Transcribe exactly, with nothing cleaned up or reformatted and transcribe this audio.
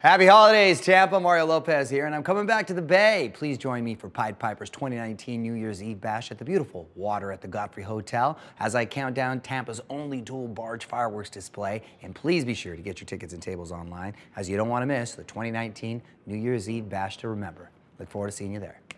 Happy holidays, Tampa. Mario Lopez here, and I'm coming back to the Bay. Please join me for Pied Piper's twenty nineteen New Year's Eve Bash at the beautiful Water at the Godfrey Hotel as I count down Tampa's only dual barge fireworks display. And please be sure to get your tickets and tables online, as you don't want to miss the twenty nineteen New Year's Eve Bash to remember. Look forward to seeing you there.